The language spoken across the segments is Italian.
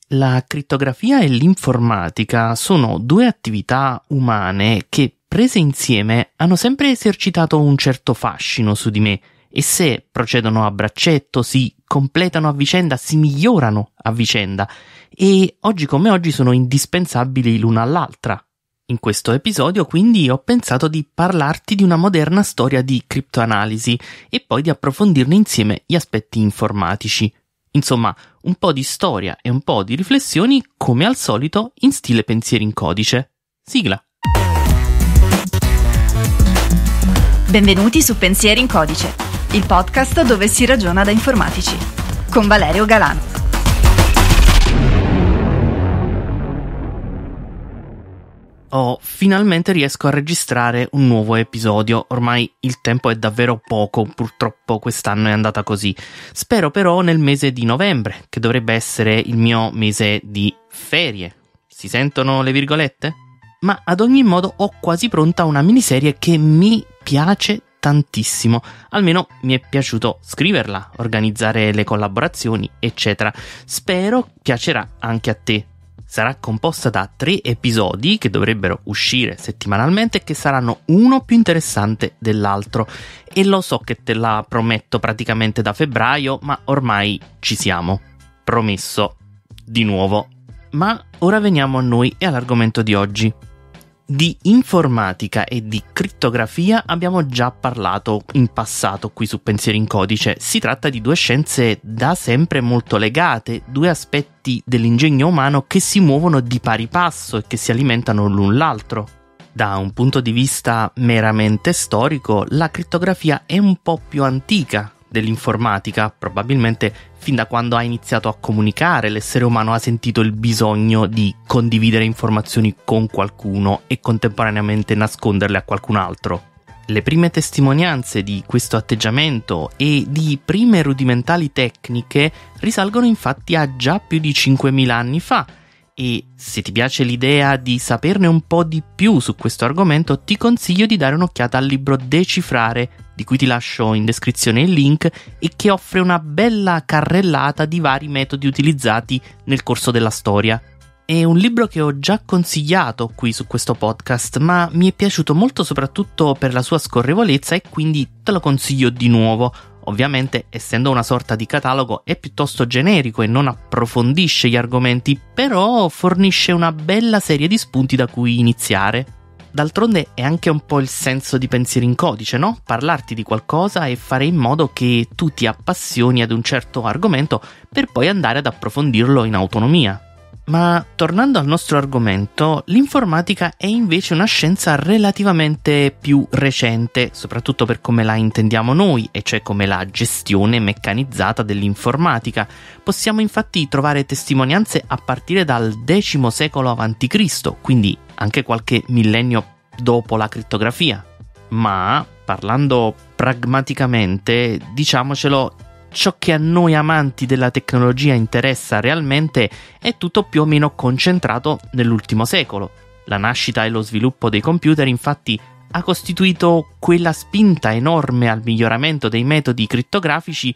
La crittografia e l'informatica sono due attività umane che, prese insieme, hanno sempre esercitato un certo fascino su di me e se procedono a braccetto, si completano a vicenda, si migliorano a vicenda e oggi come oggi sono indispensabili l'una all'altra. In questo episodio quindi ho pensato di parlarti di una moderna storia di criptoanalisi e poi di approfondirne insieme gli aspetti informatici. Insomma, un po' di storia e un po' di riflessioni, come al solito, in stile pensieri in codice. Sigla! Benvenuti su Pensieri in Codice, il podcast dove si ragiona da informatici, con Valerio Galano. Finalmente riesco a registrare un nuovo episodio, ormai il tempo è davvero poco, purtroppo quest'anno è andata così. Spero però nel mese di novembre, che dovrebbe essere il mio mese di ferie. Si sentono le virgolette? Ma ad ogni modo ho quasi pronta una miniserie che mi piace tantissimo, almeno mi è piaciuto scriverla, organizzare le collaborazioni, eccetera. Spero piacerà anche a te. Sarà composta da 3 episodi che dovrebbero uscire settimanalmente e che saranno uno più interessante dell'altro. E lo so che te la prometto praticamente da febbraio, ma ormai ci siamo. Promesso. Di nuovo. Ma ora veniamo a noi e all'argomento di oggi. Di informatica e di crittografia abbiamo già parlato in passato qui su Pensieri in Codice. Si tratta di 2 scienze da sempre molto legate, 2 aspetti dell'ingegno umano che si muovono di pari passo e che si alimentano l'un l'altro. Da un punto di vista meramente storico, la crittografia è un po' più antica dell'informatica, probabilmente fin da quando ha iniziato a comunicare l'essere umano ha sentito il bisogno di condividere informazioni con qualcuno e contemporaneamente nasconderle a qualcun altro. Le prime testimonianze di questo atteggiamento e di prime rudimentali tecniche risalgono infatti a già più di 5.000 anni fa. E se ti piace l'idea di saperne un po' di più su questo argomento, ti consiglio di dare un'occhiata al libro Decifrare, di cui ti lascio in descrizione il link e che offre una bella carrellata di vari metodi utilizzati nel corso della storia. È un libro che ho già consigliato qui su questo podcast, ma mi è piaciuto molto soprattutto per la sua scorrevolezza e quindi te lo consiglio di nuovo. Ovviamente, essendo una sorta di catalogo, è piuttosto generico e non approfondisce gli argomenti, però fornisce una bella serie di spunti da cui iniziare. D'altronde è anche un po' il senso di Pensieri in Codice, no? Parlarti di qualcosa e fare in modo che tu ti appassioni ad un certo argomento per poi andare ad approfondirlo in autonomia. Ma tornando al nostro argomento, l'informatica è invece una scienza relativamente più recente, soprattutto per come la intendiamo noi, e cioè come la gestione meccanizzata dell'informatica. Possiamo infatti trovare testimonianze a partire dal X secolo a.C., quindi anche qualche millennio dopo la crittografia. Ma, parlando pragmaticamente, diciamocelo, ciò che a noi amanti della tecnologia interessa realmente è tutto più o meno concentrato nell'ultimo secolo. La nascita e lo sviluppo dei computer infatti ha costituito quella spinta enorme al miglioramento dei metodi crittografici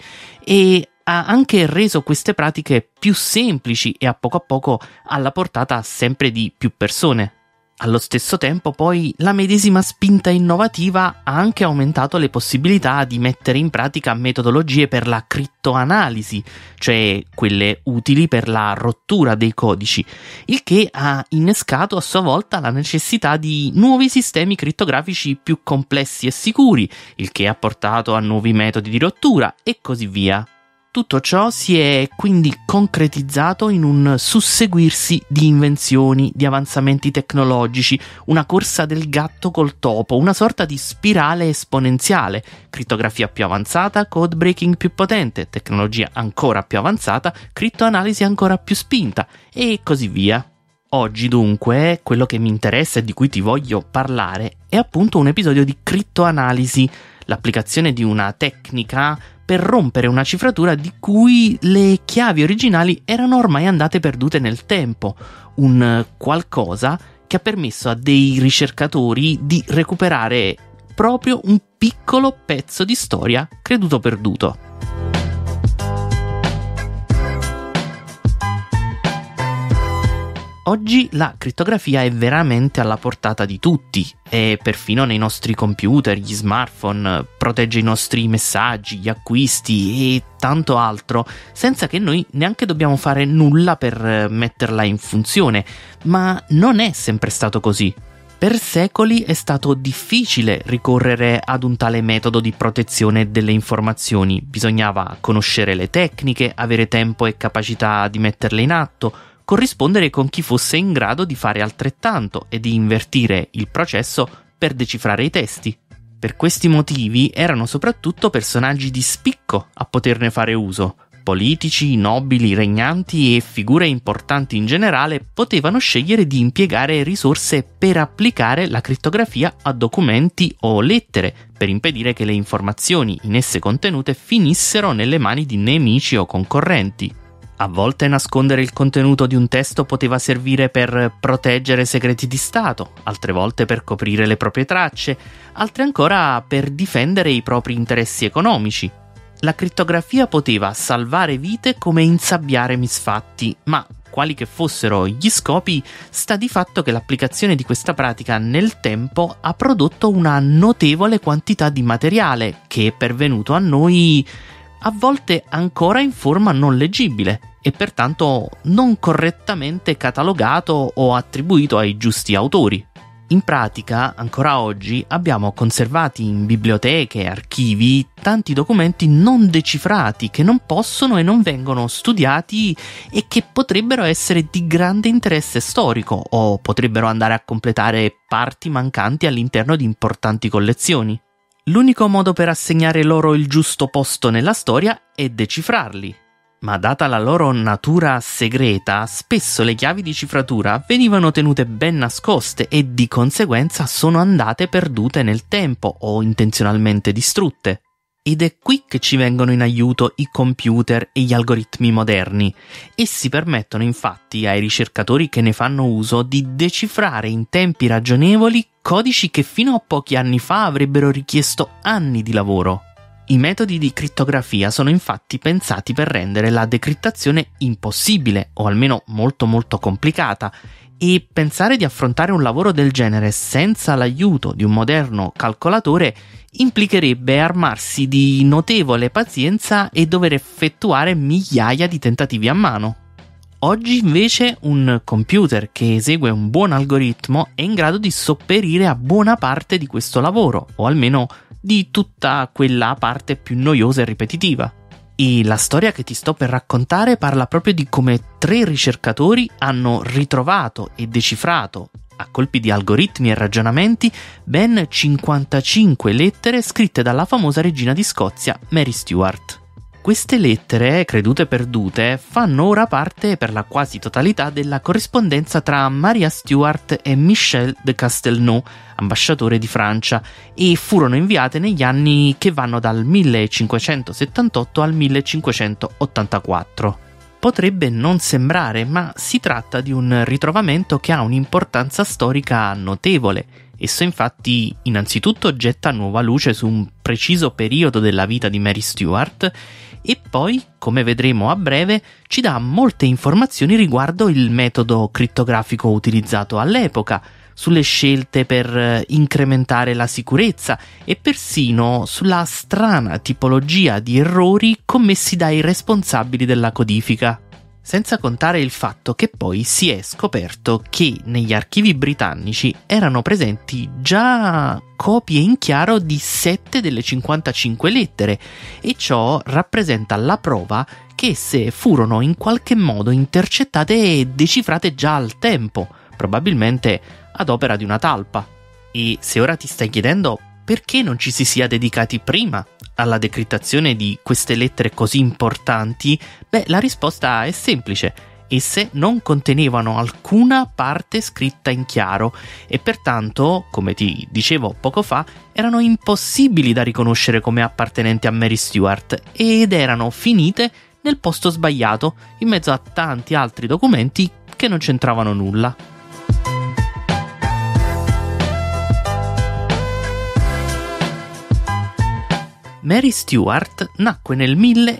e ha anche reso queste pratiche più semplici e a poco alla portata sempre di più persone. Allo stesso tempo, poi, la medesima spinta innovativa ha anche aumentato le possibilità di mettere in pratica metodologie per la crittoanalisi, cioè quelle utili per la rottura dei codici, il che ha innescato a sua volta la necessità di nuovi sistemi crittografici più complessi e sicuri, il che ha portato a nuovi metodi di rottura e così via. Tutto ciò si è quindi concretizzato in un susseguirsi di invenzioni, di avanzamenti tecnologici, una corsa del gatto col topo, una sorta di spirale esponenziale, crittografia più avanzata, code breaking più potente, tecnologia ancora più avanzata, crittoanalisi ancora più spinta e così via. Oggi dunque quello che mi interessa e di cui ti voglio parlare è appunto un episodio di crittoanalisi, l'applicazione di una tecnica per rompere una cifratura di cui le chiavi originali erano ormai andate perdute nel tempo, un qualcosa che ha permesso a dei ricercatori di recuperare proprio un piccolo pezzo di storia creduto perduto. Oggi la crittografia è veramente alla portata di tutti, è perfino nei nostri computer, gli smartphone, protegge i nostri messaggi, gli acquisti e tanto altro, senza che noi neanche dobbiamo fare nulla per metterla in funzione, ma non è sempre stato così. Per secoli è stato difficile ricorrere ad un tale metodo di protezione delle informazioni, bisognava conoscere le tecniche, avere tempo e capacità di metterle in atto, corrispondere con chi fosse in grado di fare altrettanto e di invertire il processo per decifrare i testi. Per questi motivi erano soprattutto personaggi di spicco a poterne fare uso. Politici, nobili, regnanti e figure importanti in generale potevano scegliere di impiegare risorse per applicare la crittografia a documenti o lettere, per impedire che le informazioni in esse contenute finissero nelle mani di nemici o concorrenti. A volte nascondere il contenuto di un testo poteva servire per proteggere segreti di Stato, altre volte per coprire le proprie tracce, altre ancora per difendere i propri interessi economici. La crittografia poteva salvare vite come insabbiare misfatti, ma quali che fossero gli scopi, sta di fatto che l'applicazione di questa pratica nel tempo ha prodotto una notevole quantità di materiale che è pervenuto a noi a volte ancora in forma non leggibile e pertanto non correttamente catalogato o attribuito ai giusti autori. In pratica, ancora oggi, abbiamo conservati in biblioteche e archivi tanti documenti non decifrati che non possono e non vengono studiati e che potrebbero essere di grande interesse storico o potrebbero andare a completare parti mancanti all'interno di importanti collezioni. L'unico modo per assegnare loro il giusto posto nella storia è decifrarli. Ma data la loro natura segreta, spesso le chiavi di cifratura venivano tenute ben nascoste e di conseguenza sono andate perdute nel tempo o intenzionalmente distrutte. Ed è qui che ci vengono in aiuto i computer e gli algoritmi moderni. Essi permettono infatti ai ricercatori che ne fanno uso di decifrare in tempi ragionevoli codici che fino a pochi anni fa avrebbero richiesto anni di lavoro. I metodi di crittografia sono infatti pensati per rendere la decrittazione impossibile, o almeno molto molto complicata, e pensare di affrontare un lavoro del genere senza l'aiuto di un moderno calcolatore implicherebbe armarsi di notevole pazienza e dover effettuare migliaia di tentativi a mano. Oggi invece un computer che esegue un buon algoritmo è in grado di sopperire a buona parte di questo lavoro, o almeno di tutta quella parte più noiosa e ripetitiva. E la storia che ti sto per raccontare parla proprio di come 3 ricercatori hanno ritrovato e decifrato, a colpi di algoritmi e ragionamenti, ben 55 lettere scritte dalla famosa regina di Scozia, Mary Stuart. Queste lettere, credute perdute, fanno ora parte per la quasi totalità della corrispondenza tra Maria Stuart e Michel de Castelnau, ambasciatore di Francia, e furono inviate negli anni che vanno dal 1578 al 1584. Potrebbe non sembrare, ma si tratta di un ritrovamento che ha un'importanza storica notevole. Esso infatti innanzitutto getta nuova luce su un preciso periodo della vita di Mary Stuart e poi, come vedremo a breve, ci dà molte informazioni riguardo il metodo crittografico utilizzato all'epoca, sulle scelte per incrementare la sicurezza e persino sulla strana tipologia di errori commessi dai responsabili della codifica. Senza contare il fatto che poi si è scoperto che negli archivi britannici erano presenti già copie in chiaro di 7 delle 55 lettere e ciò rappresenta la prova che esse furono in qualche modo intercettate e decifrate già al tempo, probabilmente ad opera di una talpa. E se ora ti stai chiedendo perché non ci si sia dedicati prima alla decrittazione di queste lettere così importanti, la risposta è semplice. Esse non contenevano alcuna parte scritta in chiaro e pertanto, come ti dicevo poco fa, erano impossibili da riconoscere come appartenenti a Mary Stuart ed erano finite nel posto sbagliato in mezzo a tanti altri documenti che non c'entravano nulla. Mary Stuart nacque nel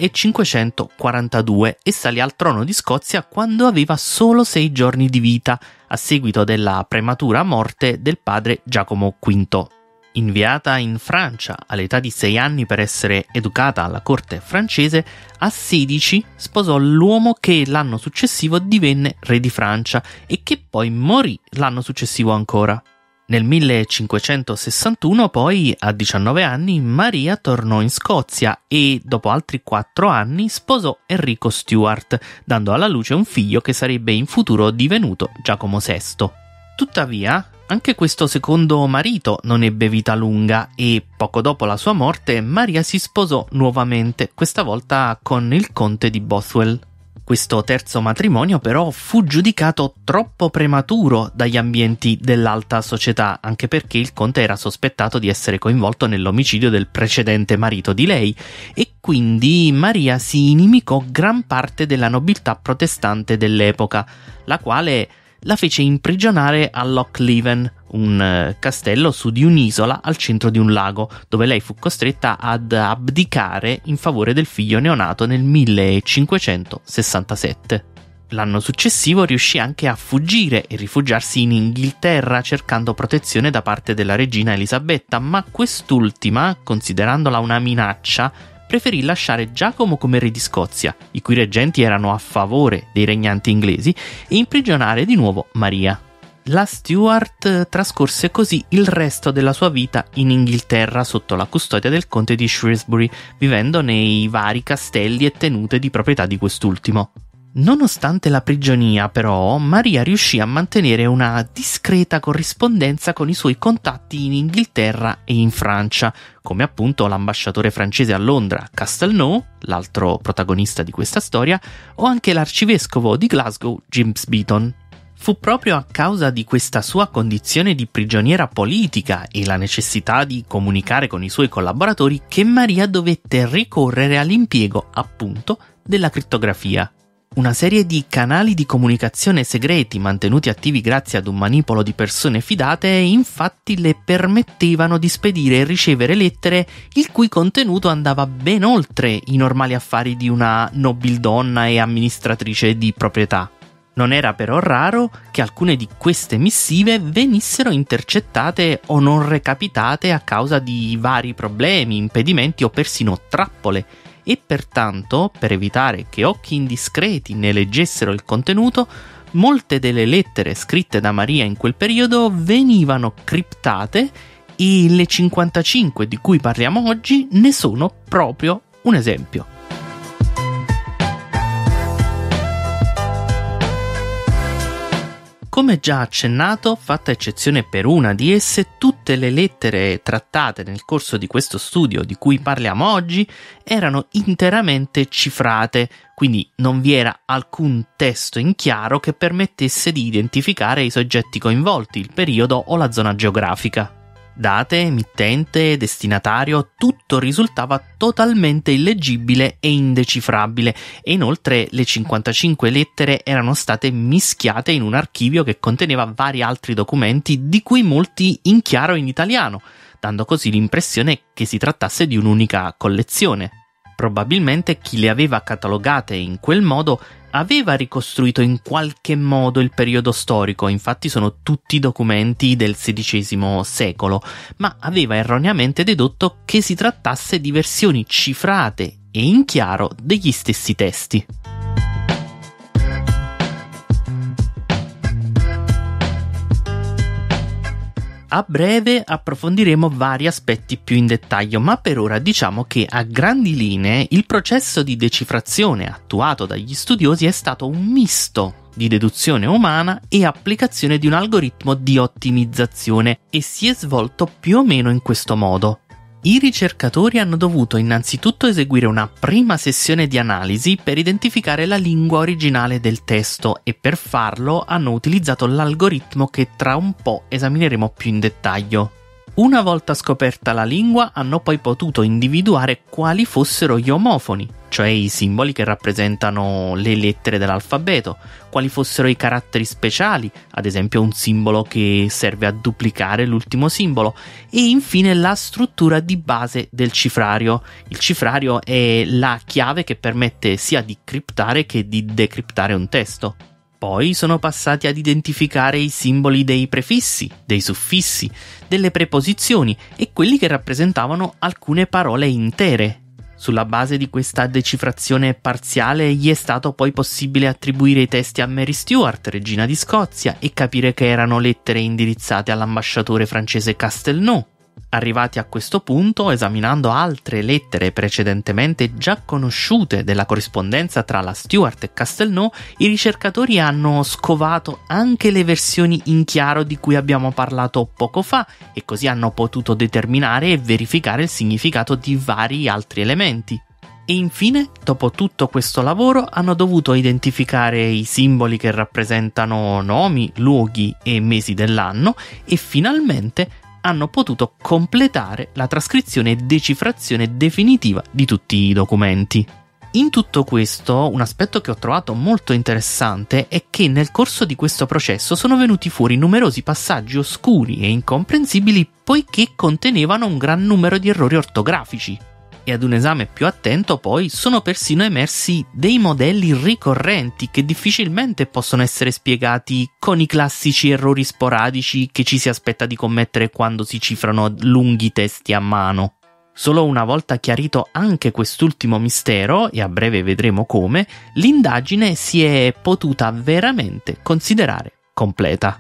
1542 e salì al trono di Scozia quando aveva solo 6 giorni di vita, a seguito della prematura morte del padre Giacomo V. Inviata in Francia all'età di 6 anni per essere educata alla corte francese, a 16 sposò l'uomo che l'anno successivo divenne re di Francia e che poi morì l'anno successivo ancora. Nel 1561 poi, a 19 anni, Maria tornò in Scozia e, dopo altri 4 anni, sposò Enrico Stuart, dando alla luce un figlio che sarebbe in futuro divenuto Giacomo VI. Tuttavia, anche questo secondo marito non ebbe vita lunga e, poco dopo la sua morte, Maria si sposò nuovamente, questa volta con il conte di Bothwell. Questo terzo matrimonio però fu giudicato troppo prematuro dagli ambienti dell'alta società, anche perché il conte era sospettato di essere coinvolto nell'omicidio del precedente marito di lei, e quindi Maria si inimicò gran parte della nobiltà protestante dell'epoca, la quale la fece imprigionare a Loch Leven, un castello su di un'isola al centro di un lago, dove lei fu costretta ad abdicare in favore del figlio neonato nel 1567. L'anno successivo riuscì anche a fuggire e rifugiarsi in Inghilterra cercando protezione da parte della regina Elisabetta, ma quest'ultima, considerandola una minaccia, preferì lasciare Giacomo come re di Scozia, i cui reggenti erano a favore dei regnanti inglesi, e imprigionare di nuovo Maria. La Stuart trascorse così il resto della sua vita in Inghilterra sotto la custodia del conte di Shrewsbury, vivendo nei vari castelli e tenute di proprietà di quest'ultimo. Nonostante la prigionia, però, Maria riuscì a mantenere una discreta corrispondenza con i suoi contatti in Inghilterra e in Francia, come appunto l'ambasciatore francese a Londra, Castelnau, l'altro protagonista di questa storia, o anche l'arcivescovo di Glasgow, James Beaton. Fu proprio a causa di questa sua condizione di prigioniera politica e la necessità di comunicare con i suoi collaboratori che Maria dovette ricorrere all'impiego, appunto, della crittografia. Una serie di canali di comunicazione segreti mantenuti attivi grazie ad un manipolo di persone fidate infatti le permettevano di spedire e ricevere lettere il cui contenuto andava ben oltre i normali affari di una nobildonna e amministratrice di proprietà. Non era però raro che alcune di queste missive venissero intercettate o non recapitate a causa di vari problemi, impedimenti o persino trappole, e pertanto, per evitare che occhi indiscreti ne leggessero il contenuto, molte delle lettere scritte da Maria in quel periodo venivano criptate e le 55 di cui parliamo oggi ne sono proprio un esempio. Come già accennato, fatta eccezione per una di esse, tutte le lettere trattate nel corso di questo studio di cui parliamo oggi erano interamente cifrate, quindi non vi era alcun testo in chiaro che permettesse di identificare i soggetti coinvolti, il periodo o la zona geografica. Date, emittente, destinatario, tutto risultava totalmente illeggibile e indecifrabile, e inoltre le 55 lettere erano state mischiate in un archivio che conteneva vari altri documenti, di cui molti in chiaro in italiano, dando così l'impressione che si trattasse di un'unica collezione. Probabilmente chi le aveva catalogate in quel modo aveva ricostruito in qualche modo il periodo storico, infatti sono tutti documenti del XVI secolo, ma aveva erroneamente dedotto che si trattasse di versioni cifrate e in chiaro degli stessi testi. A breve approfondiremo vari aspetti più in dettaglio, ma per ora diciamo che a grandi linee il processo di decifrazione attuato dagli studiosi è stato un misto di deduzione umana e applicazione di un algoritmo di ottimizzazione e si è svolto più o meno in questo modo. I ricercatori hanno dovuto innanzitutto eseguire una prima sessione di analisi per identificare la lingua originale del testo e per farlo hanno utilizzato l'algoritmo che tra un po' esamineremo più in dettaglio. Una volta scoperta la lingua hanno poi potuto individuare quali fossero gli omofoni, cioè i simboli che rappresentano le lettere dell'alfabeto, quali fossero i caratteri speciali, ad esempio un simbolo che serve a duplicare l'ultimo simbolo, e infine la struttura di base del cifrario. Il cifrario è la chiave che permette sia di criptare che di decriptare un testo. Poi sono passati ad identificare i simboli dei prefissi, dei suffissi, delle preposizioni e quelli che rappresentavano alcune parole intere. Sulla base di questa decifrazione parziale gli è stato poi possibile attribuire i testi a Mary Stuart, regina di Scozia, e capire che erano lettere indirizzate all'ambasciatore francese Castelnau. Arrivati a questo punto, esaminando altre lettere precedentemente già conosciute della corrispondenza tra la Stuart e Castelnau, i ricercatori hanno scovato anche le versioni in chiaro di cui abbiamo parlato poco fa e così hanno potuto determinare e verificare il significato di vari altri elementi. E infine, dopo tutto questo lavoro, hanno dovuto identificare i simboli che rappresentano nomi, luoghi e mesi dell'anno e finalmente hanno potuto completare la trascrizione e decifrazione definitiva di tutti i documenti. In tutto questo, un aspetto che ho trovato molto interessante è che nel corso di questo processo sono venuti fuori numerosi passaggi oscuri e incomprensibili poiché contenevano un gran numero di errori ortografici. E ad un esame più attento poi sono persino emersi dei modelli ricorrenti che difficilmente possono essere spiegati con i classici errori sporadici che ci si aspetta di commettere quando si cifrano lunghi testi a mano. Solo una volta chiarito anche quest'ultimo mistero, e a breve vedremo come, l'indagine si è potuta veramente considerare completa.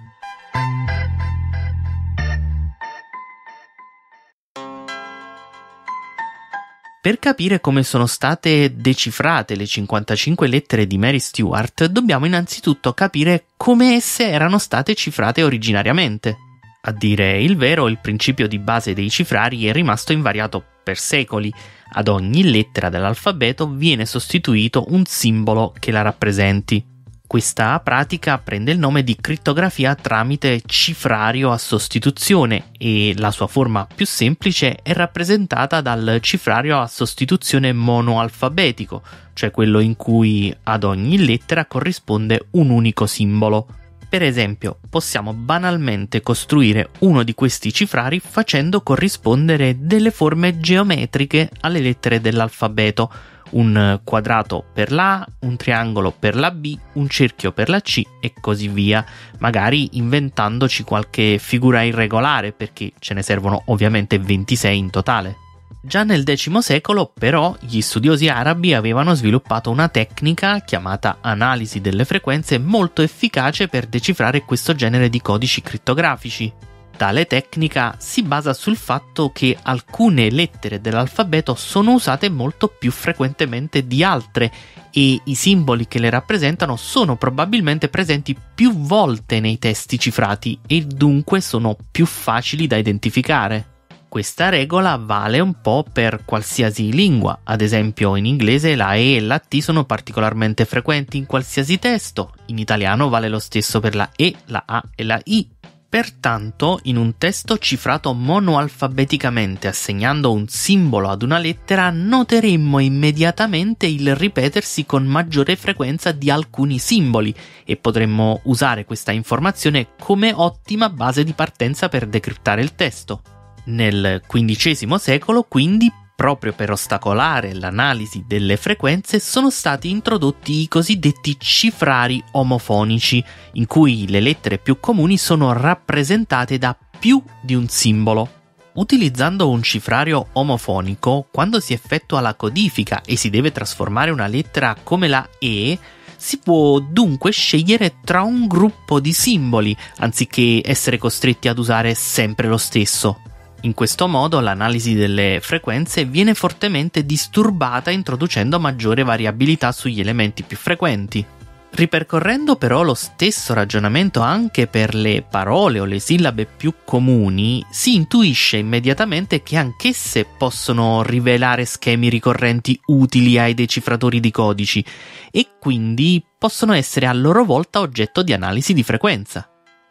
Per capire come sono state decifrate le 55 lettere di Mary Stuart, dobbiamo innanzitutto capire come esse erano state cifrate originariamente. A dire il vero, il principio di base dei cifrari è rimasto invariato per secoli. Ad ogni lettera dell'alfabeto viene sostituito un simbolo che la rappresenti. Questa pratica prende il nome di crittografia tramite cifrario a sostituzione e la sua forma più semplice è rappresentata dal cifrario a sostituzione monoalfabetico, cioè quello in cui ad ogni lettera corrisponde un unico simbolo. Per esempio, possiamo banalmente costruire uno di questi cifrari facendo corrispondere delle forme geometriche alle lettere dell'alfabeto, un quadrato per la A, un triangolo per la B, un cerchio per la C e così via, magari inventandoci qualche figura irregolare perché ce ne servono ovviamente 26 in totale. Già nel X secolo, però, gli studiosi arabi avevano sviluppato una tecnica chiamata analisi delle frequenze molto efficace per decifrare questo genere di codici crittografici. Tale tecnica si basa sul fatto che alcune lettere dell'alfabeto sono usate molto più frequentemente di altre e i simboli che le rappresentano sono probabilmente presenti più volte nei testi cifrati e dunque sono più facili da identificare. Questa regola vale un po' per qualsiasi lingua, ad esempio in inglese la E e la T sono particolarmente frequenti in qualsiasi testo, in italiano vale lo stesso per la E, la A e la I. Pertanto, in un testo cifrato monoalfabeticamente assegnando un simbolo ad una lettera, noteremmo immediatamente il ripetersi con maggiore frequenza di alcuni simboli e potremmo usare questa informazione come ottima base di partenza per decriptare il testo. Nel XV secolo, quindi, proprio per ostacolare l'analisi delle frequenze, sono stati introdotti i cosiddetti cifrari omofonici, in cui le lettere più comuni sono rappresentate da più di un simbolo. Utilizzando un cifrario omofonico, quando si effettua la codifica e si deve trasformare una lettera come la E, si può dunque scegliere tra un gruppo di simboli, anziché essere costretti ad usare sempre lo stesso. In questo modo l'analisi delle frequenze viene fortemente disturbata introducendo maggiore variabilità sugli elementi più frequenti. Ripercorrendo però lo stesso ragionamento anche per le parole o le sillabe più comuni, si intuisce immediatamente che anch'esse possono rivelare schemi ricorrenti utili ai decifratori di codici e quindi possono essere a loro volta oggetto di analisi di frequenza.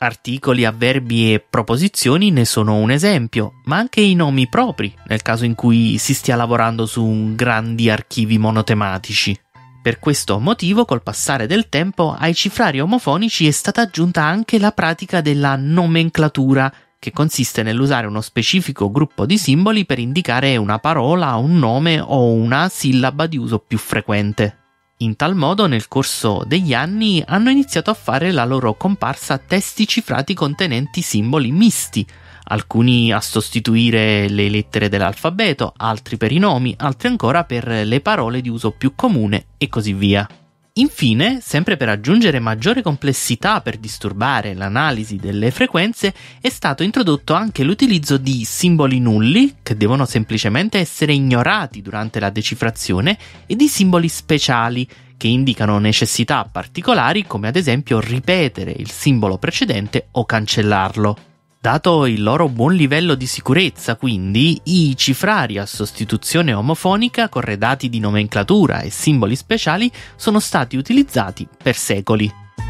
Articoli, avverbi e proposizioni ne sono un esempio, ma anche i nomi propri, nel caso in cui si stia lavorando su grandi archivi monotematici. Per questo motivo, col passare del tempo, ai cifrari omofonici è stata aggiunta anche la pratica della nomenclatura, che consiste nell'usare uno specifico gruppo di simboli per indicare una parola, un nome o una sillaba di uso più frequente. In tal modo, nel corso degli anni, hanno iniziato a fare la loro comparsa testi cifrati contenenti simboli misti, alcuni a sostituire le lettere dell'alfabeto, altri per i nomi, altri ancora per le parole di uso più comune e così via. Infine, sempre per aggiungere maggiore complessità per disturbare l'analisi delle frequenze, è stato introdotto anche l'utilizzo di simboli nulli, che devono semplicemente essere ignorati durante la decifrazione, e di simboli speciali, che indicano necessità particolari, come ad esempio ripetere il simbolo precedente o cancellarlo. Dato il loro buon livello di sicurezza, quindi, i cifrari a sostituzione omofonica corredati di nomenclatura e simboli speciali sono stati utilizzati per secoli.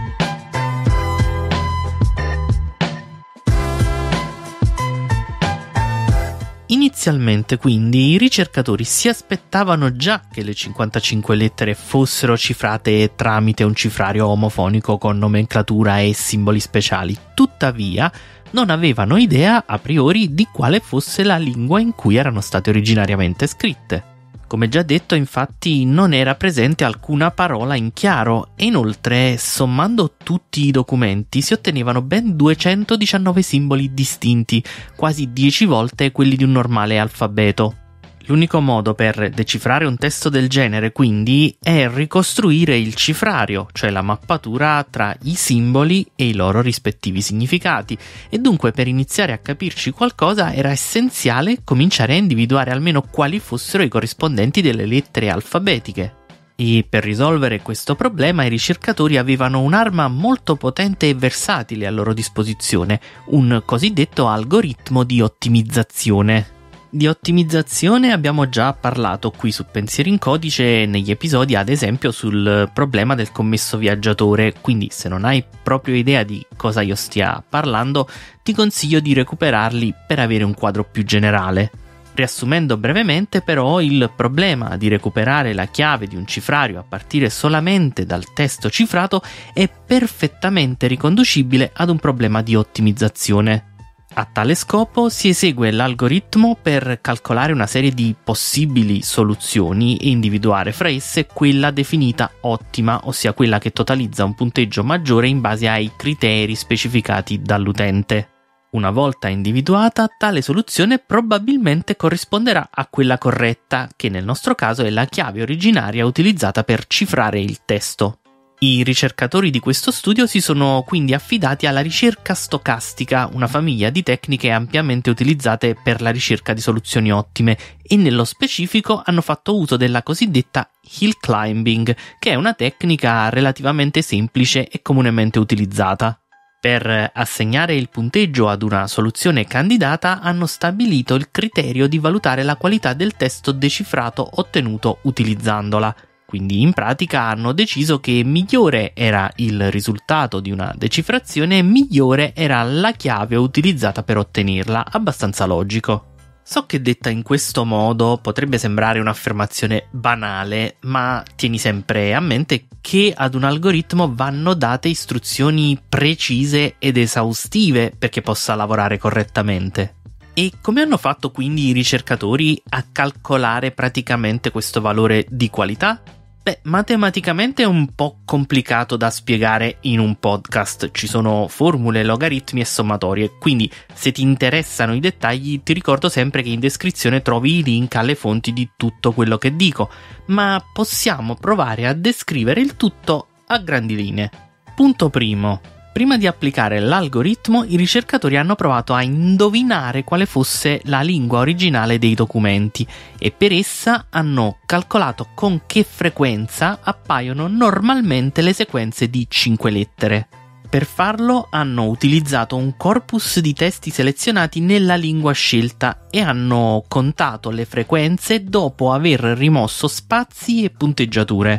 Inizialmente, quindi, i ricercatori si aspettavano già che le 55 lettere fossero cifrate tramite un cifrario omofonico con nomenclatura e simboli speciali. Tuttavia, non avevano idea a priori di quale fosse la lingua in cui erano state originariamente scritte. Come già detto, infatti, non era presente alcuna parola in chiaro e inoltre, sommando tutti i documenti, si ottenevano ben 219 simboli distinti, quasi 10 volte quelli di un normale alfabeto. L'unico modo per decifrare un testo del genere, quindi, è ricostruire il cifrario, cioè la mappatura tra i simboli e i loro rispettivi significati, e dunque per iniziare a capirci qualcosa era essenziale cominciare a individuare almeno quali fossero i corrispondenti delle lettere alfabetiche. E per risolvere questo problema i ricercatori avevano un'arma molto potente e versatile a loro disposizione, un cosiddetto algoritmo di ottimizzazione. Di ottimizzazione abbiamo già parlato qui su Pensieri in Codice negli episodi, ad esempio, sul problema del commesso viaggiatore, quindi se non hai proprio idea di cosa io stia parlando, ti consiglio di recuperarli per avere un quadro più generale. Riassumendo brevemente, però, il problema di recuperare la chiave di un cifrario a partire solamente dal testo cifrato è perfettamente riconducibile ad un problema di ottimizzazione. A tale scopo si esegue l'algoritmo per calcolare una serie di possibili soluzioni e individuare fra esse quella definita ottima, ossia quella che totalizza un punteggio maggiore in base ai criteri specificati dall'utente. Una volta individuata, tale soluzione probabilmente corrisponderà a quella corretta, che nel nostro caso è la chiave originaria utilizzata per cifrare il testo. I ricercatori di questo studio si sono quindi affidati alla ricerca stocastica, una famiglia di tecniche ampiamente utilizzate per la ricerca di soluzioni ottime, e nello specifico hanno fatto uso della cosiddetta hill climbing, che è una tecnica relativamente semplice e comunemente utilizzata. Per assegnare il punteggio ad una soluzione candidata hanno stabilito il criterio di valutare la qualità del testo decifrato ottenuto utilizzandola. Quindi in pratica hanno deciso che migliore era il risultato di una decifrazione e migliore era la chiave utilizzata per ottenerla, abbastanza logico. So che detta in questo modo potrebbe sembrare un'affermazione banale, ma tieni sempre a mente che ad un algoritmo vanno date istruzioni precise ed esaustive perché possa lavorare correttamente. E come hanno fatto quindi i ricercatori a calcolare praticamente questo valore di qualità? Beh, matematicamente è un po' complicato da spiegare in un podcast, ci sono formule, logaritmi e sommatorie, quindi se ti interessano i dettagli ti ricordo sempre che in descrizione trovi i link alle fonti di tutto quello che dico, ma possiamo provare a descrivere il tutto a grandi linee. Punto primo. Prima di applicare l'algoritmo, i ricercatori hanno provato a indovinare quale fosse la lingua originale dei documenti e per essa hanno calcolato con che frequenza appaiono normalmente le sequenze di 5 lettere. Per farlo hanno utilizzato un corpus di testi selezionati nella lingua scelta e hanno contato le frequenze dopo aver rimosso spazi e punteggiature.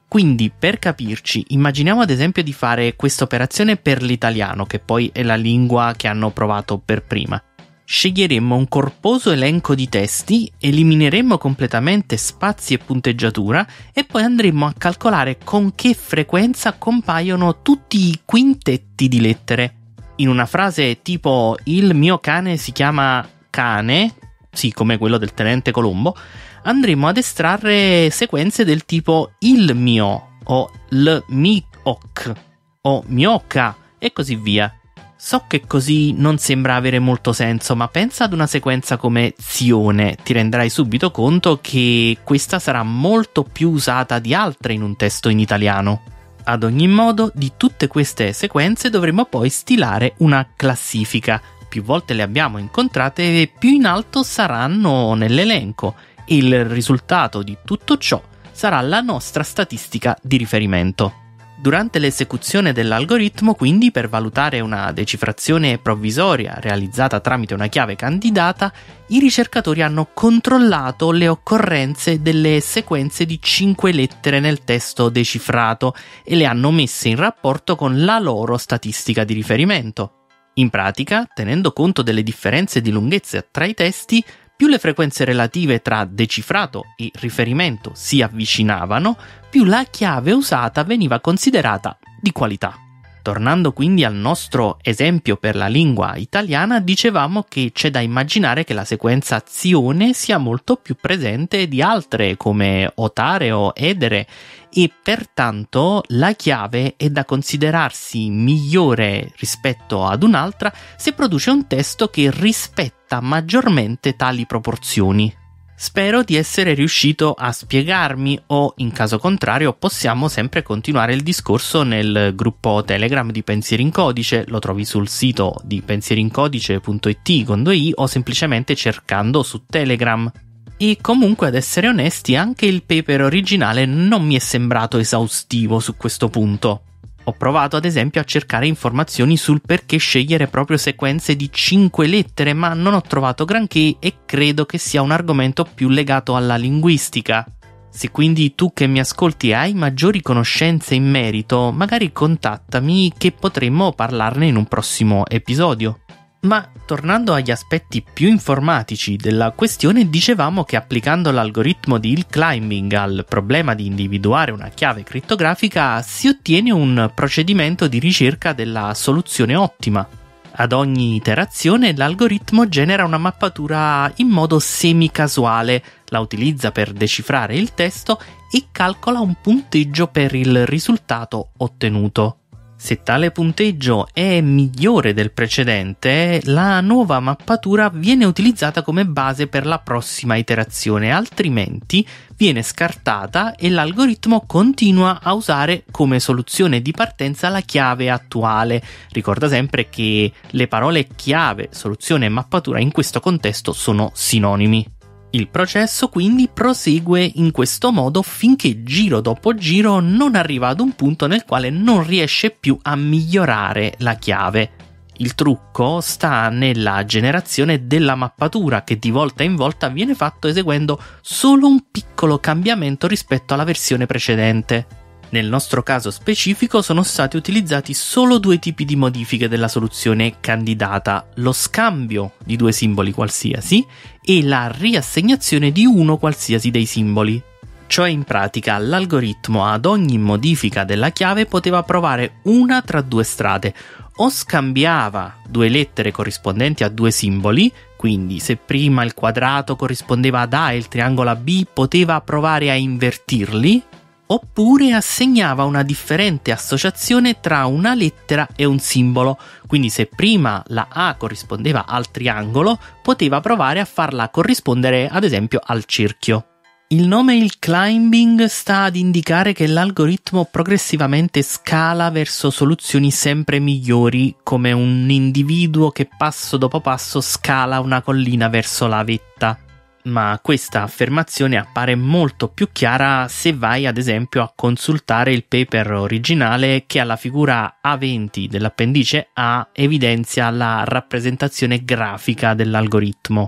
Quindi, per capirci, immaginiamo ad esempio di fare questa operazione per l'italiano, che poi è la lingua che hanno provato per prima. Sceglieremmo un corposo elenco di testi, elimineremmo completamente spazi e punteggiatura e poi andremmo a calcolare con che frequenza compaiono tutti i quintetti di lettere. In una frase tipo "il mio cane si chiama cane", sì, come quello del tenente Colombo, andremo ad estrarre sequenze del tipo "il mio" o "l mioc" o "mioca" e così via. So che così non sembra avere molto senso, ma pensa ad una sequenza come zione, ti renderai subito conto che questa sarà molto più usata di altre in un testo in italiano. Ad ogni modo, di tutte queste sequenze dovremo poi stilare una classifica. Più volte le abbiamo incontrate e più in alto saranno nell'elenco, e il risultato di tutto ciò sarà la nostra statistica di riferimento. Durante l'esecuzione dell'algoritmo, quindi, per valutare una decifrazione provvisoria realizzata tramite una chiave candidata, i ricercatori hanno controllato le occorrenze delle sequenze di 5 lettere nel testo decifrato e le hanno messe in rapporto con la loro statistica di riferimento. In pratica, tenendo conto delle differenze di lunghezza tra i testi, più le frequenze relative tra decifrato e riferimento si avvicinavano, più la chiave usata veniva considerata di qualità. Tornando quindi al nostro esempio per la lingua italiana, dicevamo che c'è da immaginare che la sequenza azione sia molto più presente di altre come otare o edere, e pertanto la chiave è da considerarsi migliore rispetto ad un'altra se produce un testo che rispetta maggiormente tali proporzioni. Spero di essere riuscito a spiegarmi, o in caso contrario possiamo sempre continuare il discorso nel gruppo Telegram di Pensieri in Codice. Lo trovi sul sito di pensierincodice.it con 2i o semplicemente cercando su Telegram. E comunque, ad essere onesti, anche il paper originale non mi è sembrato esaustivo su questo punto. Ho provato ad esempio a cercare informazioni sul perché scegliere proprio sequenze di 5 lettere, ma non ho trovato granché e credo che sia un argomento più legato alla linguistica. Se quindi tu che mi ascolti hai maggiori conoscenze in merito, magari contattami che potremmo parlarne in un prossimo episodio. Ma tornando agli aspetti più informatici della questione, dicevamo che applicando l'algoritmo di hill climbing al problema di individuare una chiave crittografica si ottiene un procedimento di ricerca della soluzione ottima. Ad ogni iterazione l'algoritmo genera una mappatura in modo semi-casuale, la utilizza per decifrare il testo e calcola un punteggio per il risultato ottenuto. Se tale punteggio è migliore del precedente, la nuova mappatura viene utilizzata come base per la prossima iterazione, altrimenti viene scartata e l'algoritmo continua a usare come soluzione di partenza la chiave attuale. Ricorda sempre che le parole chiave, soluzione e mappatura in questo contesto sono sinonimi. Il processo quindi prosegue in questo modo finché giro dopo giro non arriva ad un punto nel quale non riesce più a migliorare la chiave. Il trucco sta nella generazione della mappatura, che di volta in volta viene fatto eseguendo solo un piccolo cambiamento rispetto alla versione precedente. Nel nostro caso specifico sono stati utilizzati solo 2 tipi di modifiche della soluzione candidata: lo scambio di 2 simboli qualsiasi e la riassegnazione di uno qualsiasi dei simboli. Cioè, in pratica, l'algoritmo ad ogni modifica della chiave poteva provare una tra 2 strade: o scambiava 2 lettere corrispondenti a 2 simboli, quindi se prima il quadrato corrispondeva ad A e il triangolo a B, poteva provare a invertirli, oppure assegnava una differente associazione tra una lettera e un simbolo, quindi se prima la A corrispondeva al triangolo, poteva provare a farla corrispondere ad esempio al cerchio. Il nome hill climbing sta ad indicare che l'algoritmo progressivamente scala verso soluzioni sempre migliori, come un individuo che passo dopo passo scala una collina verso la vetta. Ma questa affermazione appare molto più chiara se vai ad esempio a consultare il paper originale, che alla figura A20 dell'appendice A evidenzia la rappresentazione grafica dell'algoritmo.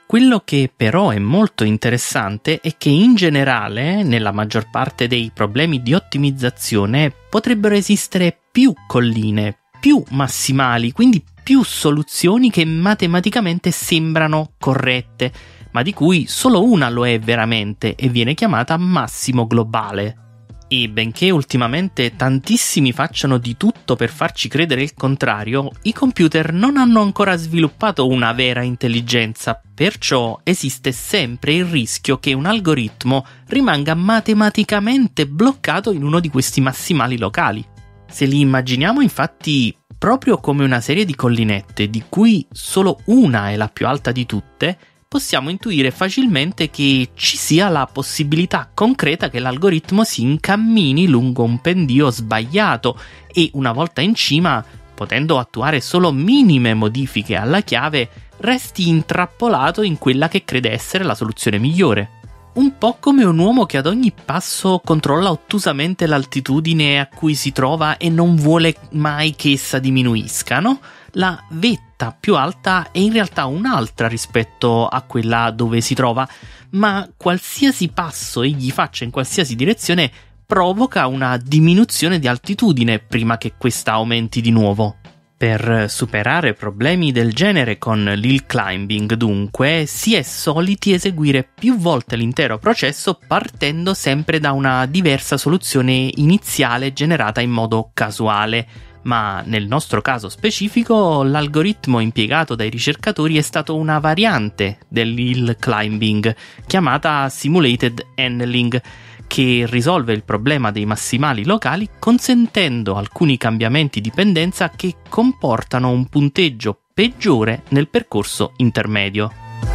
Quello che però è molto interessante è che in generale, nella maggior parte dei problemi di ottimizzazione, potrebbero esistere più colline, più massimali, quindi più soluzioni che matematicamente sembrano corrette, ma di cui solo una lo è veramente e viene chiamata massimo globale. E benché ultimamente tantissimi facciano di tutto per farci credere il contrario, i computer non hanno ancora sviluppato una vera intelligenza, perciò esiste sempre il rischio che un algoritmo rimanga matematicamente bloccato in uno di questi massimali locali. Se li immaginiamo infatti proprio come una serie di collinette di cui solo una è la più alta di tutte, possiamo intuire facilmente che ci sia la possibilità concreta che l'algoritmo si incammini lungo un pendio sbagliato e una volta in cima, potendo attuare solo minime modifiche alla chiave, resti intrappolato in quella che crede essere la soluzione migliore. Un po' come un uomo che ad ogni passo controlla ottusamente l'altitudine a cui si trova e non vuole mai che essa diminuisca, no? La vetta più alta è in realtà un'altra rispetto a quella dove si trova, ma qualsiasi passo egli faccia in qualsiasi direzione provoca una diminuzione di altitudine prima che questa aumenti di nuovo. Per superare problemi del genere con l'hill climbing, dunque, si è soliti eseguire più volte l'intero processo partendo sempre da una diversa soluzione iniziale generata in modo casuale, ma nel nostro caso specifico l'algoritmo impiegato dai ricercatori è stato una variante dell'hill climbing chiamata simulated annealing, che risolve il problema dei massimali locali consentendo alcuni cambiamenti di pendenza che comportano un punteggio peggiore nel percorso intermedio.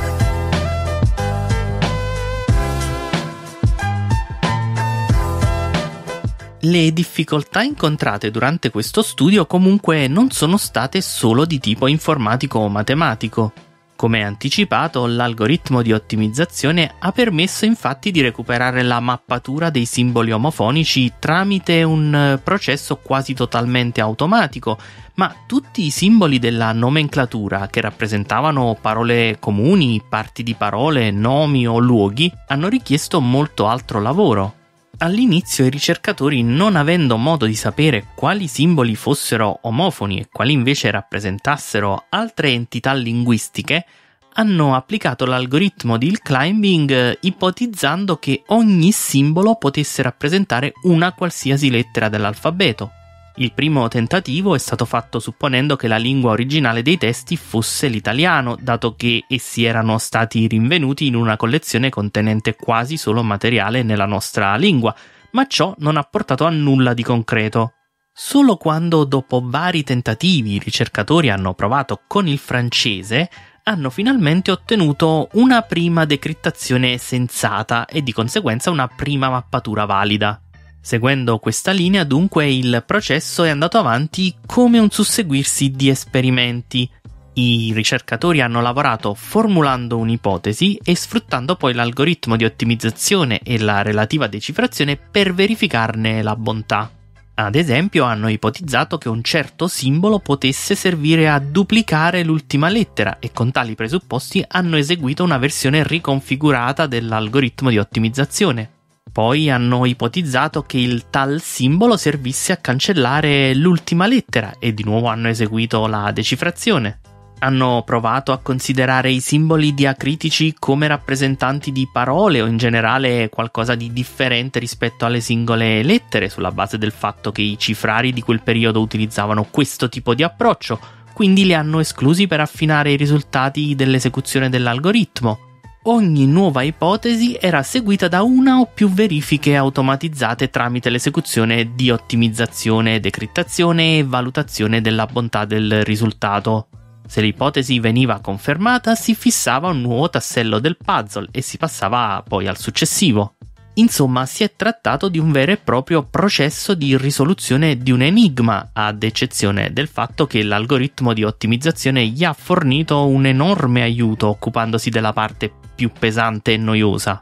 Le difficoltà incontrate durante questo studio comunque non sono state solo di tipo informatico o matematico. Come anticipato, l'algoritmo di ottimizzazione ha permesso infatti di recuperare la mappatura dei simboli omofonici tramite un processo quasi totalmente automatico, ma tutti i simboli della nomenclatura che rappresentavano parole comuni, parti di parole, nomi o luoghi hanno richiesto molto altro lavoro. All'inizio i ricercatori, non avendo modo di sapere quali simboli fossero omofoni e quali invece rappresentassero altre entità linguistiche, hanno applicato l'algoritmo di hill climbing ipotizzando che ogni simbolo potesse rappresentare una qualsiasi lettera dell'alfabeto. Il primo tentativo è stato fatto supponendo che la lingua originale dei testi fosse l'italiano, dato che essi erano stati rinvenuti in una collezione contenente quasi solo materiale nella nostra lingua, ma ciò non ha portato a nulla di concreto. Solo quando, dopo vari tentativi, i ricercatori hanno provato con il francese, hanno finalmente ottenuto una prima decrittazione sensata e di conseguenza una prima mappatura valida. Seguendo questa linea, dunque, il processo è andato avanti come un susseguirsi di esperimenti. I ricercatori hanno lavorato formulando un'ipotesi e sfruttando poi l'algoritmo di ottimizzazione e la relativa decifrazione per verificarne la bontà. Ad esempio, hanno ipotizzato che un certo simbolo potesse servire a duplicare l'ultima lettera e con tali presupposti hanno eseguito una versione riconfigurata dell'algoritmo di ottimizzazione. Poi hanno ipotizzato che il tal simbolo servisse a cancellare l'ultima lettera e di nuovo hanno eseguito la decifrazione. Hanno provato a considerare i simboli diacritici come rappresentanti di parole o in generale qualcosa di differente rispetto alle singole lettere sulla base del fatto che i cifrari di quel periodo utilizzavano questo tipo di approccio, quindi li hanno esclusi per affinare i risultati dell'esecuzione dell'algoritmo. Ogni nuova ipotesi era seguita da una o più verifiche automatizzate tramite l'esecuzione di ottimizzazione, decrittazione e valutazione della bontà del risultato. Se l'ipotesi veniva confermata, si fissava un nuovo tassello del puzzle e si passava poi al successivo. Insomma, si è trattato di un vero e proprio processo di risoluzione di un enigma, ad eccezione del fatto che l'algoritmo di ottimizzazione gli ha fornito un enorme aiuto occupandosi della parte più pesante e noiosa.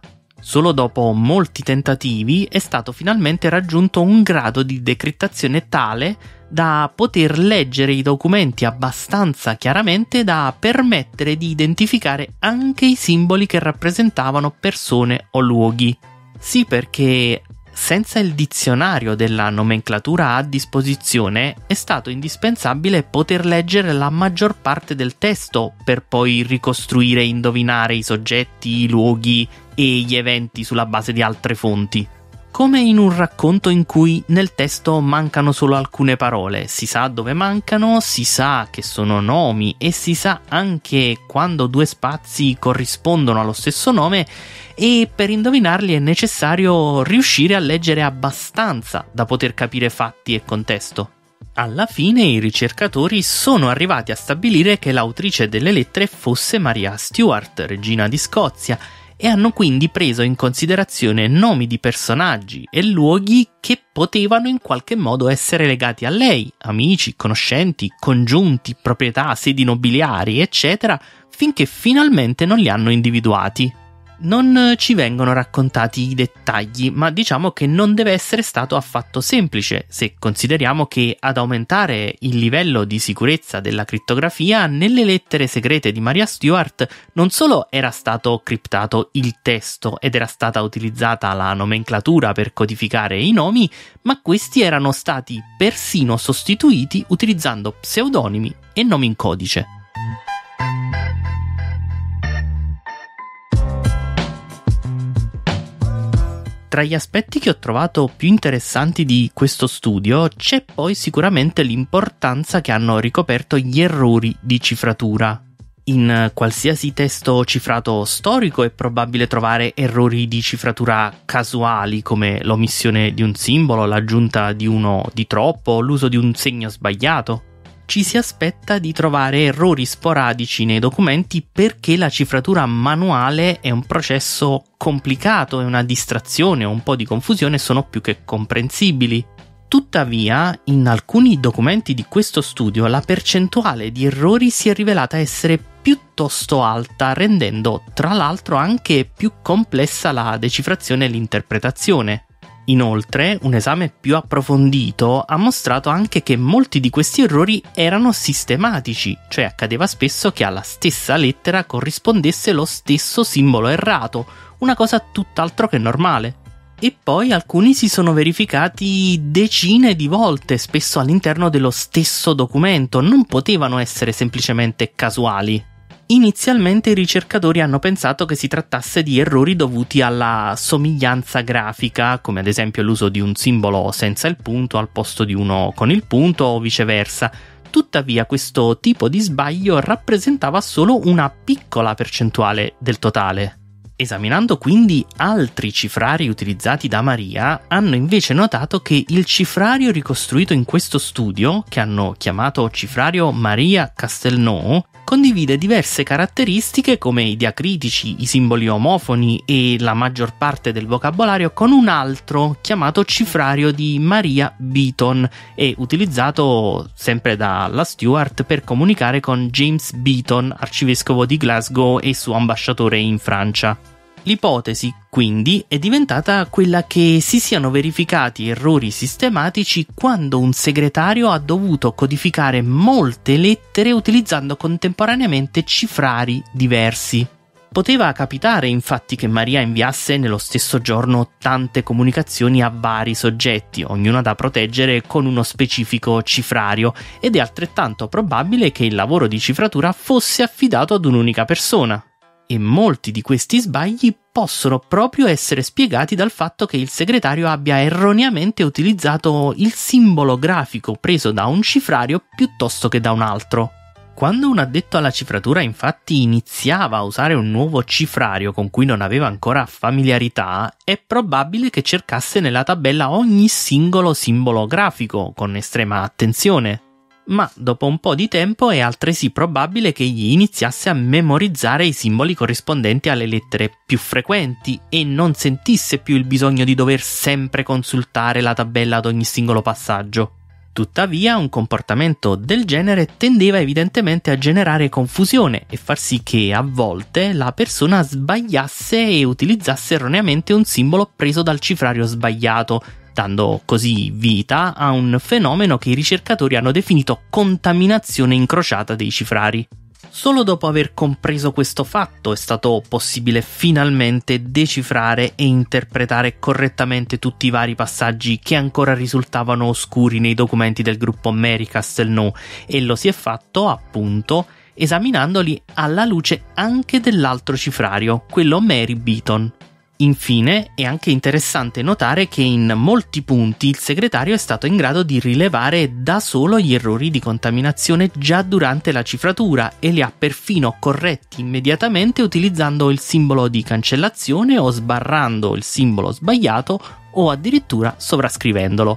Solo dopo molti tentativi è stato finalmente raggiunto un grado di decriptazione tale da poter leggere i documenti abbastanza chiaramente da permettere di identificare anche i simboli che rappresentavano persone o luoghi. Sì, perché senza il dizionario della nomenclatura a disposizione è stato indispensabile poter leggere la maggior parte del testo per poi ricostruire e indovinare i soggetti, i luoghi e gli eventi sulla base di altre fonti. Come in un racconto in cui nel testo mancano solo alcune parole, si sa dove mancano, si sa che sono nomi e si sa anche quando due spazi corrispondono allo stesso nome, e per indovinarli è necessario riuscire a leggere abbastanza da poter capire fatti e contesto. Alla fine i ricercatori sono arrivati a stabilire che l'autrice delle lettere fosse Maria Stuart, regina di Scozia, e hanno quindi preso in considerazione nomi di personaggi e luoghi che potevano in qualche modo essere legati a lei, amici, conoscenti, congiunti, proprietà, sedi nobiliari, eccetera, finché finalmente non li hanno individuati. Non ci vengono raccontati i dettagli, ma diciamo che non deve essere stato affatto semplice, se consideriamo che ad aumentare il livello di sicurezza della crittografia, nelle lettere segrete di Maria Stuart non solo era stato criptato il testo ed era stata utilizzata la nomenclatura per codificare i nomi, ma questi erano stati persino sostituiti utilizzando pseudonimi e nomi in codice. Tra gli aspetti che ho trovato più interessanti di questo studio c'è poi sicuramente l'importanza che hanno ricoperto gli errori di cifratura. In qualsiasi testo cifrato storico è probabile trovare errori di cifratura casuali, come l'omissione di un simbolo, l'aggiunta di uno di troppo, l'uso di un segno sbagliato. Ci si aspetta di trovare errori sporadici nei documenti perché la cifratura manuale è un processo complicato e una distrazione o un po' di confusione sono più che comprensibili. Tuttavia, in alcuni documenti di questo studio la percentuale di errori si è rivelata essere piuttosto alta, rendendo tra l'altro anche più complessa la decifrazione e l'interpretazione. Inoltre, un esame più approfondito ha mostrato anche che molti di questi errori erano sistematici, cioè accadeva spesso che alla stessa lettera corrispondesse lo stesso simbolo errato, una cosa tutt'altro che normale. E poi alcuni si sono verificati decine di volte, spesso all'interno dello stesso documento, non potevano essere semplicemente casuali. Inizialmente i ricercatori hanno pensato che si trattasse di errori dovuti alla somiglianza grafica, come ad esempio l'uso di un simbolo senza il punto al posto di uno con il punto o viceversa. Tuttavia questo tipo di sbaglio rappresentava solo una piccola percentuale del totale. Esaminando quindi altri cifrari utilizzati da Maria, hanno invece notato che il cifrario ricostruito in questo studio, che hanno chiamato cifrario Maria Castelnau, condivide diverse caratteristiche come i diacritici, i simboli omofoni e la maggior parte del vocabolario con un altro chiamato cifrario di Maria Beaton e utilizzato sempre dalla Stuart per comunicare con James Beaton, arcivescovo di Glasgow e suo ambasciatore in Francia. L'ipotesi, quindi, è diventata quella che si siano verificati errori sistematici quando un segretario ha dovuto codificare molte lettere utilizzando contemporaneamente cifrari diversi. Poteva capitare infatti che Maria inviasse nello stesso giorno tante comunicazioni a vari soggetti, ognuna da proteggere con uno specifico cifrario, ed è altrettanto probabile che il lavoro di cifratura fosse affidato ad un'unica persona. E molti di questi sbagli possono proprio essere spiegati dal fatto che il segretario abbia erroneamente utilizzato il simbolo grafico preso da un cifrario piuttosto che da un altro. Quando un addetto alla cifratura infatti iniziava a usare un nuovo cifrario con cui non aveva ancora familiarità, è probabile che cercasse nella tabella ogni singolo simbolo grafico con estrema attenzione. Ma dopo un po' di tempo è altresì probabile che egli iniziasse a memorizzare i simboli corrispondenti alle lettere più frequenti e non sentisse più il bisogno di dover sempre consultare la tabella ad ogni singolo passaggio. Tuttavia, un comportamento del genere tendeva evidentemente a generare confusione e far sì che a volte la persona sbagliasse e utilizzasse erroneamente un simbolo preso dal cifrario sbagliato, dando così vita a un fenomeno che i ricercatori hanno definito contaminazione incrociata dei cifrari. Solo dopo aver compreso questo fatto è stato possibile finalmente decifrare e interpretare correttamente tutti i vari passaggi che ancora risultavano oscuri nei documenti del gruppo Mary Castelnau, e lo si è fatto, appunto, esaminandoli alla luce anche dell'altro cifrario, quello Mary Beaton. Infine, è anche interessante notare che in molti punti il segretario è stato in grado di rilevare da solo gli errori di contaminazione già durante la cifratura e li ha perfino corretti immediatamente utilizzando il simbolo di cancellazione o sbarrando il simbolo sbagliato o addirittura sovrascrivendolo.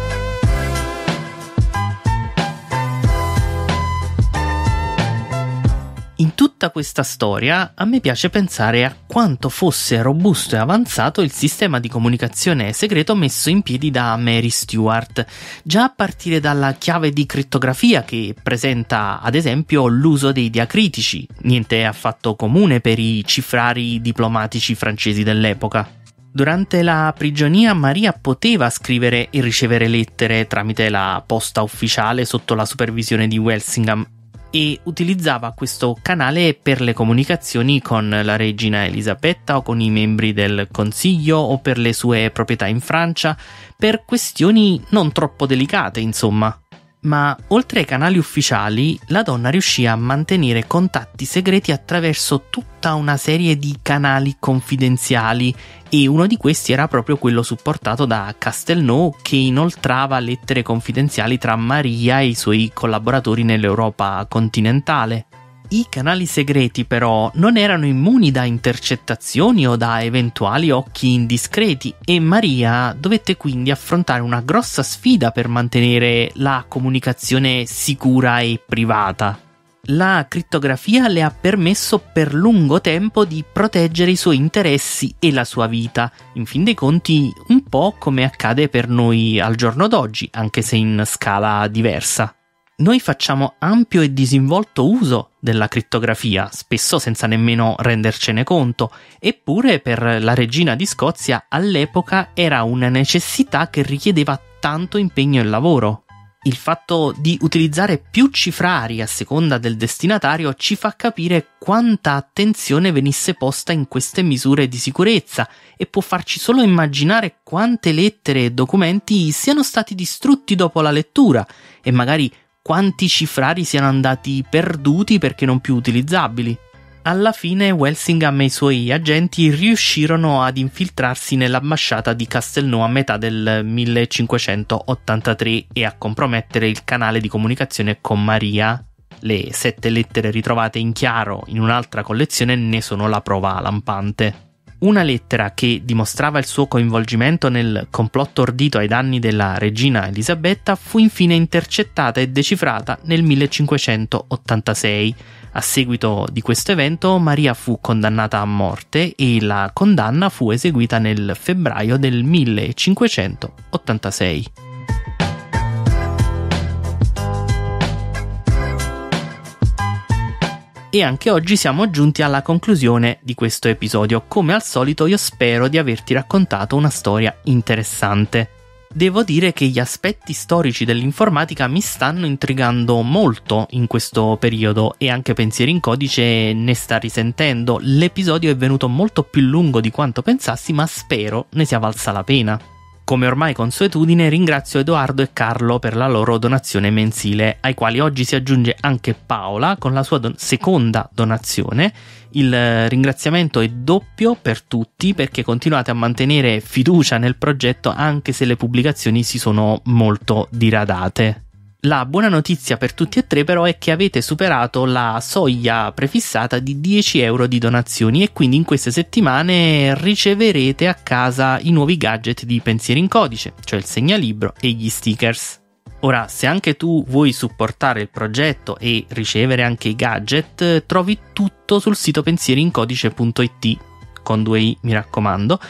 In tutta questa storia a me piace pensare a quanto fosse robusto e avanzato il sistema di comunicazione segreto messo in piedi da Mary Stuart, già a partire dalla chiave di crittografia che presenta ad esempio l'uso dei diacritici, niente affatto comune per i cifrari diplomatici francesi dell'epoca. Durante la prigionia Maria poteva scrivere e ricevere lettere tramite la posta ufficiale sotto la supervisione di Walsingham, e utilizzava questo canale per le comunicazioni con la regina Elisabetta o con i membri del consiglio o per le sue proprietà in Francia, per questioni non troppo delicate, insomma. Ma oltre ai canali ufficiali, la donna riuscì a mantenere contatti segreti attraverso tutta una serie di canali confidenziali, e uno di questi era proprio quello supportato da Castelnau, che inoltrava lettere confidenziali tra Maria e i suoi collaboratori nell'Europa continentale. I canali segreti però non erano immuni da intercettazioni o da eventuali occhi indiscreti, e Maria dovette quindi affrontare una grossa sfida per mantenere la comunicazione sicura e privata. La crittografia le ha permesso per lungo tempo di proteggere i suoi interessi e la sua vita, in fin dei conti un po' come accade per noi al giorno d'oggi, anche se in scala diversa. Noi facciamo ampio e disinvolto uso della crittografia, spesso senza nemmeno rendercene conto, eppure per la regina di Scozia all'epoca era una necessità che richiedeva tanto impegno e lavoro. Il fatto di utilizzare più cifrari a seconda del destinatario ci fa capire quanta attenzione venisse posta in queste misure di sicurezza, e può farci solo immaginare quante lettere e documenti siano stati distrutti dopo la lettura, e magari quanti cifrari siano andati perduti perché non più utilizzabili. Alla fine Walsingham e i suoi agenti riuscirono ad infiltrarsi nell'ambasciata di Castelnau a metà del 1583 e a compromettere il canale di comunicazione con Maria. Le 7 lettere ritrovate in chiaro in un'altra collezione ne sono la prova lampante. Una lettera che dimostrava il suo coinvolgimento nel complotto ordito ai danni della regina Elisabetta fu infine intercettata e decifrata nel 1586. A seguito di questo evento Maria fu condannata a morte e la condanna fu eseguita nel febbraio del 1586. E anche oggi siamo giunti alla conclusione di questo episodio. Come al solito io spero di averti raccontato una storia interessante. Devo dire che gli aspetti storici dell'informatica mi stanno intrigando molto in questo periodo, e anche Pensieri in Codice ne sta risentendo. L'episodio è venuto molto più lungo di quanto pensassi, ma spero ne sia valsa la pena. Come ormai consuetudine, ringrazio Edoardo e Carlo per la loro donazione mensile, ai quali oggi si aggiunge anche Paola con la sua seconda donazione. Il ringraziamento è doppio per tutti, perché continuate a mantenere fiducia nel progetto anche se le pubblicazioni si sono molto diradate. La buona notizia per tutti e tre però è che avete superato la soglia prefissata di 10 euro di donazioni, e quindi in queste settimane riceverete a casa i nuovi gadget di Pensieri in Codice, cioè il segnalibro e gli stickers. Ora, se anche tu vuoi supportare il progetto e ricevere anche i gadget, trovi tutto sul sito pensieriincodice.it, con 2 i mi raccomando,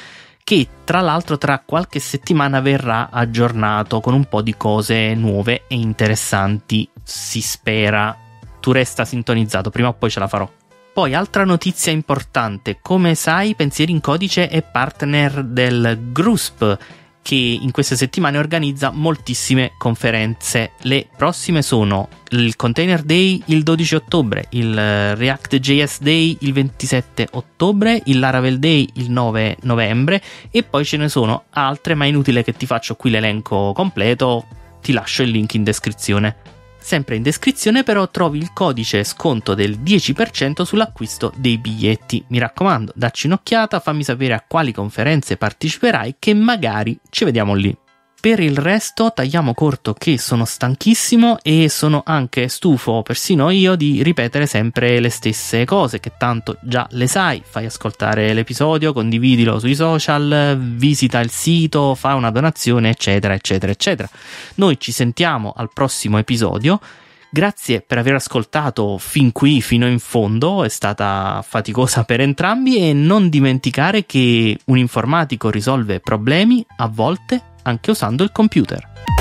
che tra l'altro tra qualche settimana verrà aggiornato con un po' di cose nuove e interessanti, si spera. Tu resta sintonizzato, prima o poi ce la farò. Poi altra notizia importante, come sai Pensieri in Codice è partner del GRUSP, che in queste settimane organizza moltissime conferenze. Le prossime sono il Container Day il 12 ottobre, il React.js Day il 27 ottobre, il Laravel Day il 9 novembre e poi ce ne sono altre, ma è inutile che ti faccio qui l'elenco completo, ti lascio il link in descrizione. Sempre in descrizione però trovi il codice sconto del 10% sull'acquisto dei biglietti. Mi raccomando, dacci un'occhiata, fammi sapere a quali conferenze parteciperai che magari ci vediamo lì. Per il resto tagliamo corto che sono stanchissimo e sono anche stufo, persino io, di ripetere sempre le stesse cose che tanto già le sai. Fai ascoltare l'episodio, condividilo sui social, visita il sito, fai una donazione, eccetera, eccetera, eccetera. Noi ci sentiamo al prossimo episodio. Grazie per aver ascoltato fin qui, fino in fondo, è stata faticosa per entrambi e non dimenticare che un informatico risolve problemi a volte anche usando il computer.